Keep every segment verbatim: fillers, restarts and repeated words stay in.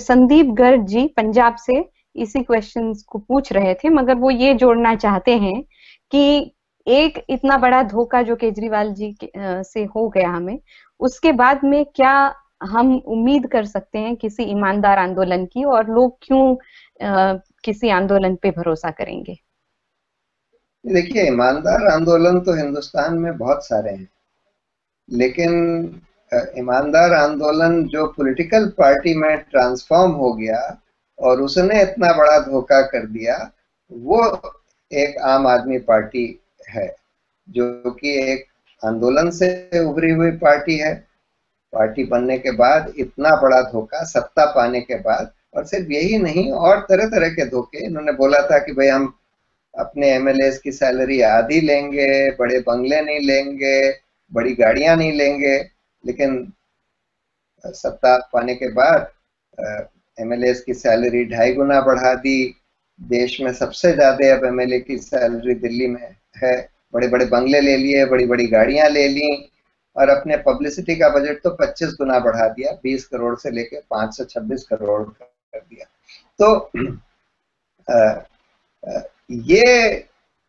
संदीप गर्ग जी पंजाब से इसी क्वेश्चंस को पूछ रहे थे, मगर वो ये जोड़ना चाहते हैं कि एक इतना बड़ा धोखा जो केजरीवाल जी से हो गया हमें, उसके बाद में क्या हम उम्मीद कर सकते हैं किसी ईमानदार आंदोलन की, और लोग क्यों आ, किसी आंदोलन पे भरोसा करेंगे? देखिए, ईमानदार आंदोलन तो हिंदुस्तान में बहुत सारे हैं, लेकिन ईमानदार आंदोलन जो पॉलिटिकल पार्टी में ट्रांसफॉर्म हो गया और उसने इतना बड़ा धोखा कर दिया, वो एक आम आदमी पार्टी है, जो कि एक आंदोलन से उभरी हुई पार्टी है। पार्टी बनने के बाद इतना बड़ा धोखा, सत्ता पाने के बाद, और सिर्फ यही नहीं, और तरह तरह के धोखे। इन्होंने बोला था कि भाई हम अपने एमएलए की सैलरी आधी लेंगे, बड़े बंगले नहीं लेंगे, बड़ी गाड़ियां नहीं लेंगे, लेकिन सत्ता पाने के बाद एमएलए की सैलरी ढाई गुना बढ़ा दी। देश में सबसे ज्यादा अब एमएलए की सैलरी दिल्ली में है। बड़े बड़े बंगले ले लिए, बड़ी बड़ी गाड़ियां ले ली, और अपने पब्लिसिटी का बजट तो पच्चीस गुना बढ़ा दिया, बीस करोड़ से लेकर पांच सौ छब्बीस करोड़ कर दिया। तो आ, आ, ये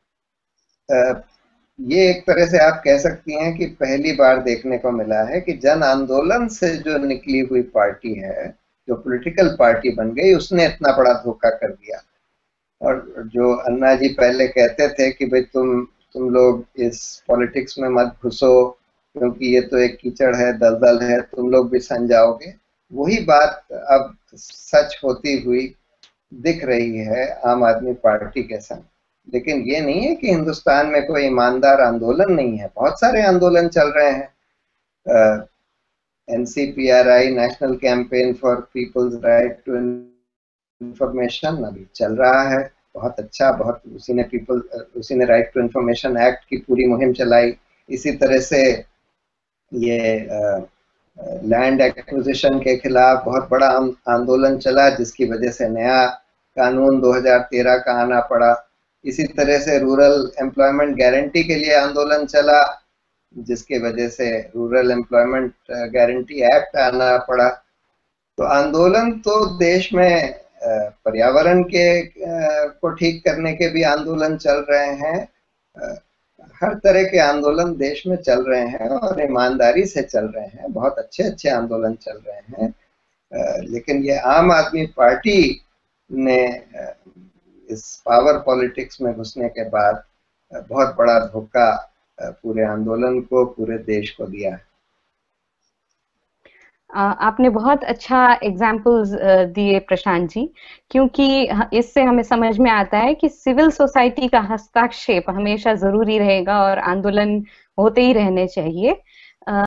आ, ये एक तरह से आप कह सकती हैं कि पहली बार देखने को मिला है कि जन आंदोलन से जो निकली हुई पार्टी है, जो पॉलिटिकल पार्टी बन गई, उसने इतना बड़ा धोखा कर दिया। और जो अन्ना जी पहले कहते थे कि भाई तुम तुम लोग इस पॉलिटिक्स में मत घुसो, क्योंकि ये तो एक कीचड़ है, दलदल है, तुम लोग भी सन जाओगे, वही बात अब सच होती हुई दिख रही है आम आदमी पार्टी के संग। लेकिन ये नहीं है कि हिंदुस्तान में कोई ईमानदार आंदोलन नहीं है, बहुत सारे आंदोलन चल रहे हैं। NCPRI, national campaign for people's right to information, अभी चल रहा है, बहुत अच्छा। बहुत उसी ने पीपल उसी ने राइट टू इंफॉर्मेशन एक्ट की पूरी मुहिम चलाई। इसी तरह से ये लैंड एक्विजिशन के खिलाफ बहुत बड़ा आंदोलन चला, जिसकी वजह से नया कानून दो हज़ार तेरह का आना पड़ा। इसी तरह से रूरल एम्प्लॉयमेंट गारंटी के लिए आंदोलन चला, जिसके वजह से रूरल एम्प्लॉयमेंट गारंटी एक्ट आना पड़ा। तो आंदोलन तो देश में पर्यावरण के को ठीक करने के भी आंदोलन चल रहे हैं, हर तरह के आंदोलन देश में चल रहे हैं और ईमानदारी से चल रहे हैं, बहुत अच्छे अच्छे आंदोलन चल रहे हैं। लेकिन ये आम आदमी पार्टी ने इस पावर पॉलिटिक्स में घुसने के बाद बहुत बड़ा धोखा पूरे आंदोलन को, पूरे देश को दिया है। आपने बहुत अच्छा एग्जाम्पल्स दिए प्रशांत जी, क्योंकि इससे हमें समझ में आता है कि सिविल सोसाइटी का हस्तक्षेप हमेशा जरूरी रहेगा और आंदोलन होते ही रहने चाहिए।